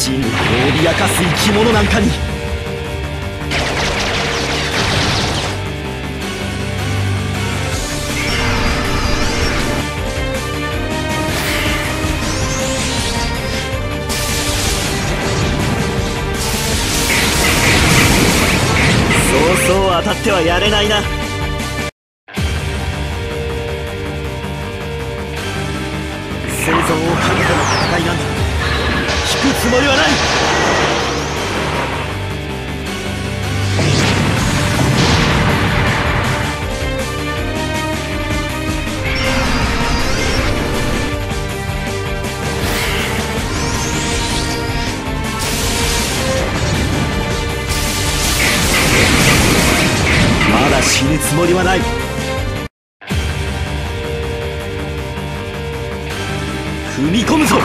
真理を脅かす生き物なんかに。そうそう当たってはやれないな。生存をかけての戦いなんだ。引くつもりはない。まだ死ぬつもりはない。踏み込むぞ。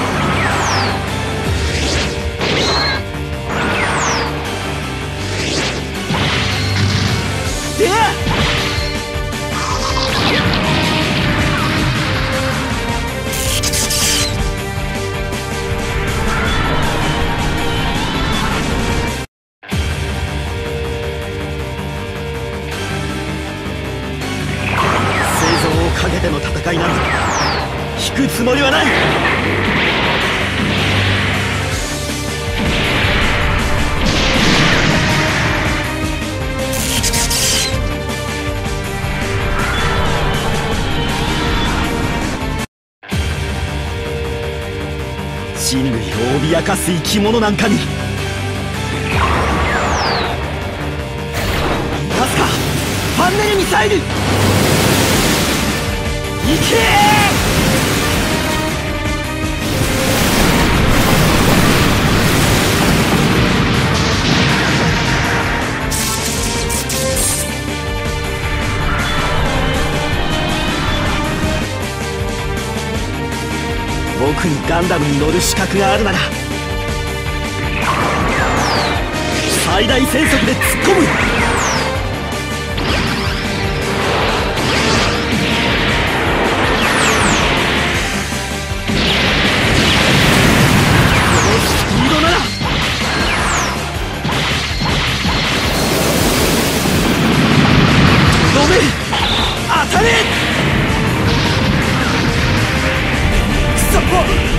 でや生存をかけての戦いなんだ。引くつもりはない。人類を脅かす生き物なんかに。出すかファンネルミサイル。いけ僕にガンダムに乗る資格があるなら最大戦速で突っ込む。このスピードならとどめ当たれ。くそっ